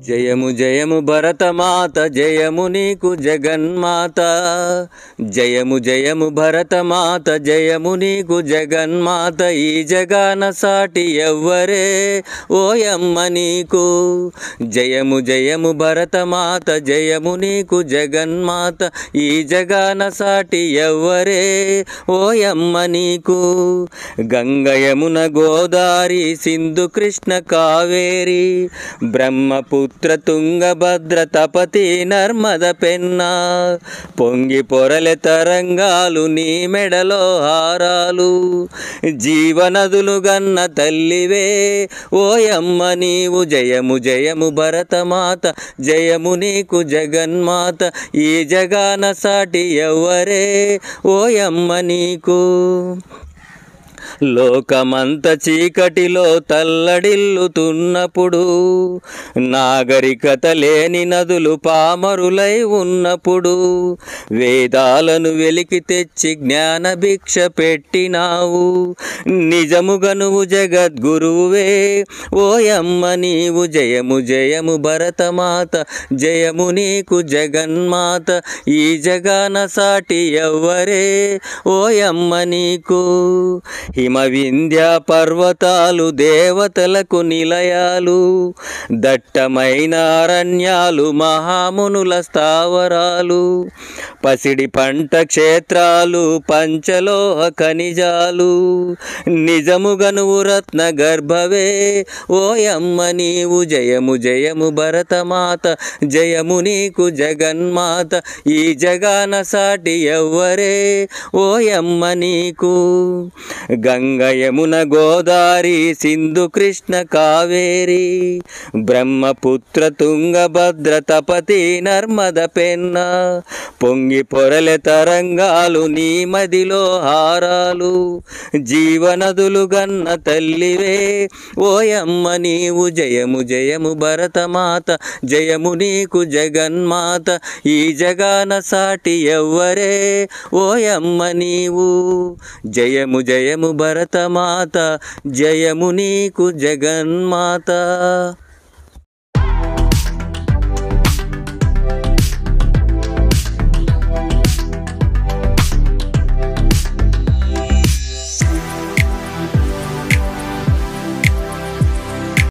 జయము జయము భరతమాత జయము నీకు జగన్మాత జయము జయము భరతమాత జయము నీకు జగన్మాత ఈ జగాన సాటి ఎవ్వరే ఓయమ్మ నీకు జయము జయము భరతమాత జయము నీకు జగన్మాత ఈ జగాన సాటి ఎవ్వరే ఓయమ్మ నీకు గంగ యమున గోదారి సింధు కృష్ణ కావేరి బ్రహ్మపుత్ర తుంగభద్ర తపతి నర్మద పెన్నా పొంగి పొరలె తరంగాలు నీ మెడలో హారాలు జీవనదులు గన్న తల్లివే ఓయమ్మ నీవు జయము జయము భరతమాత జయము నీకు జగన్మాత ఈ జగాన సాటి ఎవ్వరే ఓయమ్మ నీకు లోకమంత చీకటిలో తల్లడిల్లుతున్నప్పుడు నాగరికత లేని నదులు పామరులై ఉన్నప్పుడు వేదాలను వెలికి తెచ్చి జ్ఞాన భిక్ష పెట్టినావు నిజముగా నువ్వు జగద్గురువే ఓయమ్మ నీవు జయము జయము భరతమాత జయము నీకు జగన్మాత ఈ జగాన సాటి ఎవ్వరే ఓయమ్మ నీకు హిమ వింధ్య పర్వతాలు దేవతలకు నిలయాలు దట్టమైన అరణ్యాలు మహామునుల స్థావరాలు పసిడి పంట క్షేత్రాలు పంచలోహ ఖనిజాలు నిజముగా నువ్వు రత్న గర్భవే ఓయమ్మ నీవు జయము జయము భరతమాత జయము నీకు జగన్మాత ఈ జగాన సాటి ఎవ్వరే ఓయమ్మ నీకు గంగ యమున గోదారి సింధు కృష్ణ కావేరి బ్రహ్మపుత్ర తుంగభద్ర తపతి నర్మద పెన్నా పొంగి పొరలె తరంగాలు నీ మదిలో హారాలు జీవనదులు గన్న తల్లివే ఓయమ్మ నీవు జయము జయము భరతమాత జయము నీకు జగన్మాత ఈ జగాన సాటి ఎవ్వరే ఓయమ్మ నీవు జయము జయము భరతమాత జయము నీకు జగన్మాత।